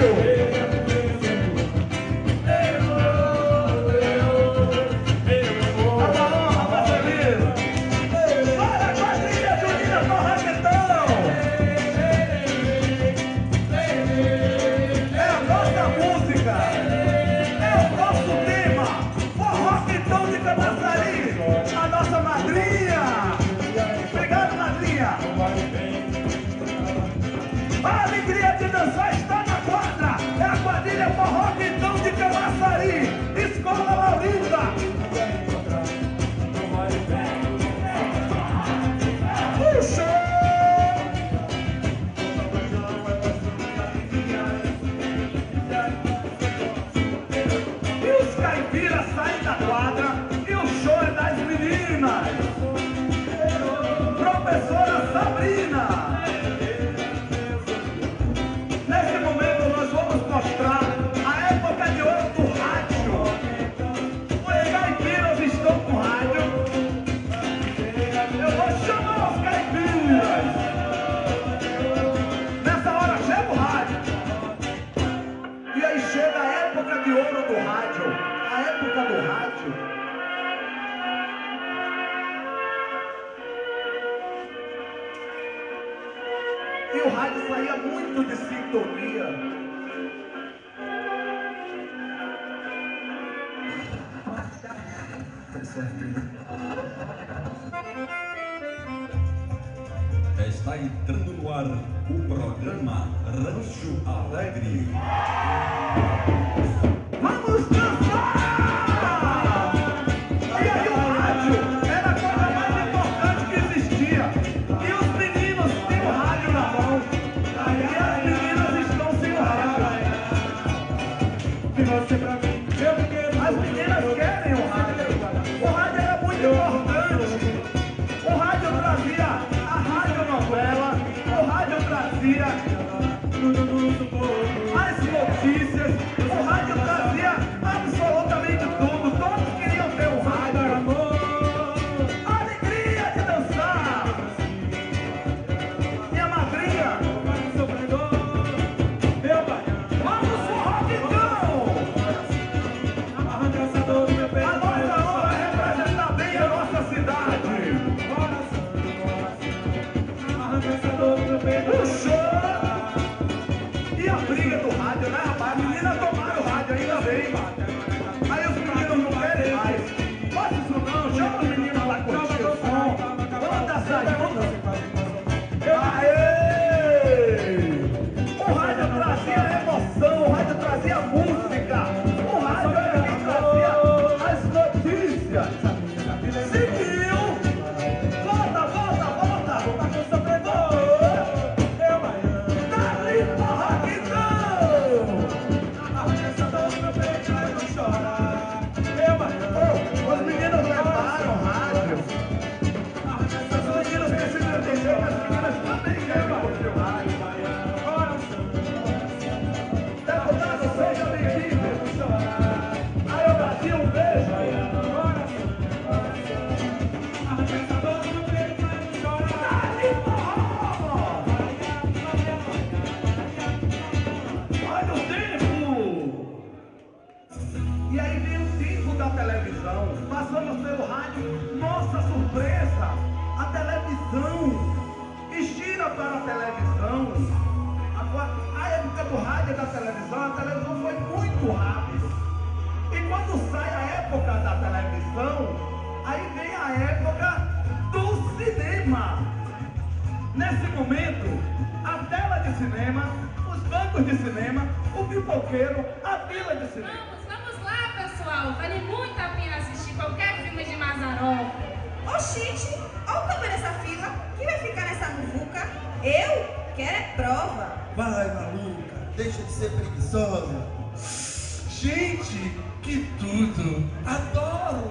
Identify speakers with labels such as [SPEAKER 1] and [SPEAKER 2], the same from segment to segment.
[SPEAKER 1] E o rádio saía muito de sintonia.
[SPEAKER 2] Está entrando no ar o programa Rancho Alegre.
[SPEAKER 1] Vamos dançar! E aí o rádio era a coisa mais importante que existia. E os meninos têm o rádio na mão. E as meninas estão sem o rádio. E você pra mim, eu quero. As meninas querem o rádio. O rádio era muito importante. O rádio trazia a radionovela. O rádio trazia as notícias. O rádio trazia absolutamente tudo. Todos queriam ter um rádio. Alegria de dançar. Minha madrinha. Vamos pro rock então. A nossa hora representa bem a nossa cidade. O show. E a briga do rádio, né, rapaz? A menina tomaram o rádio, ainda bem. Aí os meninos não querem mais. Faz isso não, chama os meninos pra curtir o som. Vamos dançar juntos. Aê! O rádio trazia emoção, o rádio trazia música. O rádio era quem trazia as notícias. Seguiu! Volta, volta, volta! Dá-lhe rock então! Os meninos levaram o rádio. Os meninos precisam entender que as meninas também querem curtir o rádio. Deputado, seja bem-vindo. Aí, o Brasil, um beijo. Dá-lhe forró! Olha o tempo! E aí vem o tempo da televisão. Passamos pelo rádio. Nossa surpresa! A televisão! Gira para a televisão. Agora, a época do rádio e da televisão, a televisão foi muito rápida. E quando sai a época da televisão, aí vem a época do cinema. Nesse momento, a tela de cinema, os bancos de cinema, o pipoqueiro, a fila de cinema.
[SPEAKER 3] Vamos lá, pessoal. Vale muito a pena assistir qualquer filme de Mazzaropi.
[SPEAKER 4] Oxente, olha o tamanho dessa fila. Quem vai ficar nessa muvuca? Eu? Quero é prova.
[SPEAKER 5] Vai, maluca, deixa de ser preguiçosa. Gente, que tudo! Adoro!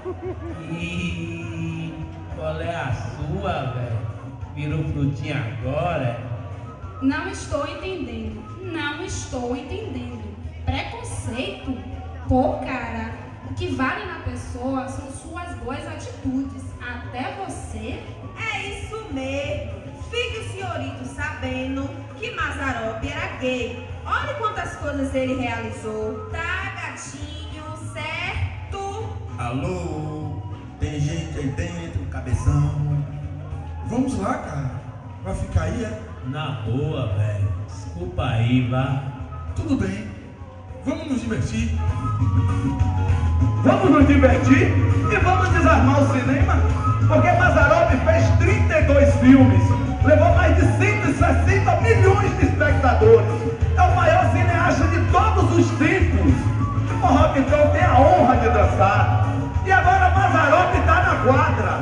[SPEAKER 6] Ih, qual é a sua, velho? Virou frutinha agora?
[SPEAKER 3] Não estou entendendo. Não estou entendendo. Preconceito? Pô, cara, o que vale na pessoa são suas boas atitudes. Até você.
[SPEAKER 4] É isso mesmo. Fique o senhorito sabendo que Mazzaropi era gay. Olha quantas coisas ele realizou. Tá, gatinho, certo?
[SPEAKER 2] Alô? Tem gente aí dentro, cabeção?
[SPEAKER 5] Vamos lá, cara. Vai ficar aí, é?
[SPEAKER 6] Na boa, velho. Desculpa aí, vá.
[SPEAKER 5] Tudo bem. Vamos nos divertir.
[SPEAKER 1] Vamos nos divertir e vamos desarmar o cinema, porque Mazzaropi fez 32 filmes, levou mais de 160 milhões de espectadores, é o maior cineasta de todos os tempos. O forró então tem a honra de dançar, e agora Mazzaropi está na quadra.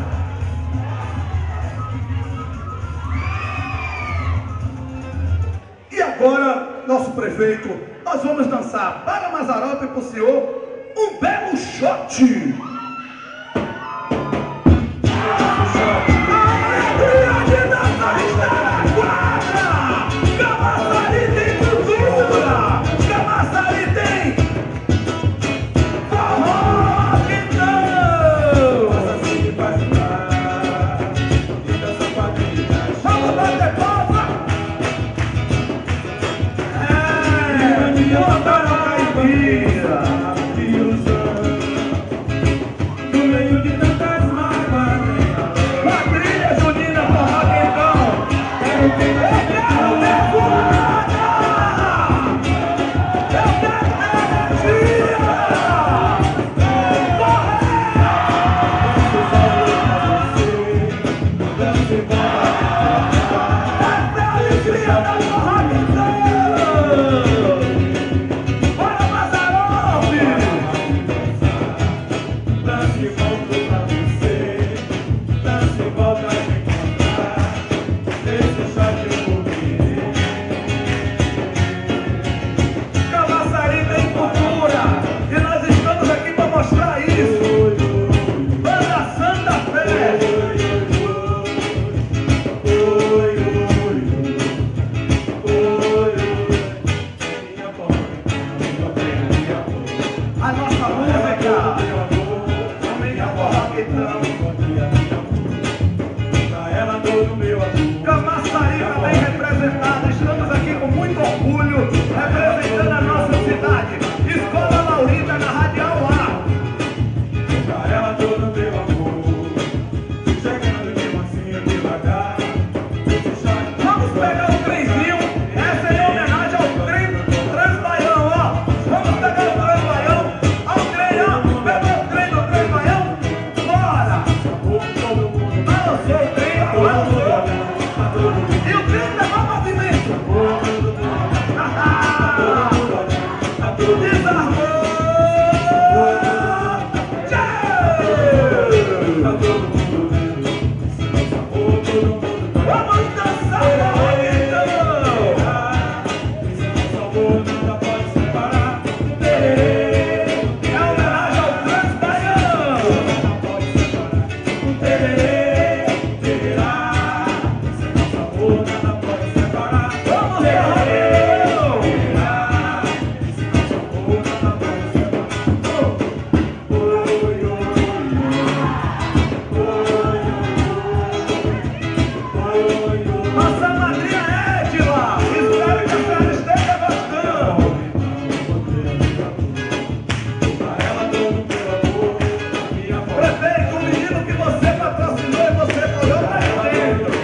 [SPEAKER 1] E agora, nosso prefeito, nós vamos dançar para Mazzaropi e para o senhor um belo shot. Alegria de dançar está na quadra. Camaçari tem cultura. Camaçari tem forró, então. Vamos bater palma. Botar a caipira. Quadrilha junina forró, então. Eu quero ver voada. Eu quero ver Camaçari tem cultura e nós estamos aqui para mostrar isso. Banda Santa Fé. A nossa música. Minha forró, então. Camaçari também representado. Estamos aqui com muito orgulho, representando a nossa cidade. Escola Laurita na Radial A. Vamos pegar o trenzinho. Essa é em homenagem ao trem Transbaião, ó. Vamos pegar o Transbaião. Ao trem, ó. Pegou o trem do Transbaião. Bora! Balançou o trem, balançou. E o trem levou movimento. Desarmou. Vamos dançar, então. É homenagem ao Transbaião. Vamos, nossa madrinha Edila, espero que a senhora esteja gostando. Prefeito, o menino que você patrocinou e você pagou pra dentro.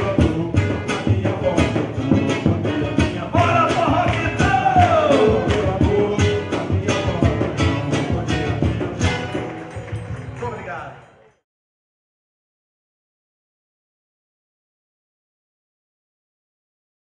[SPEAKER 1] Bora, forró, então! Muito obrigado.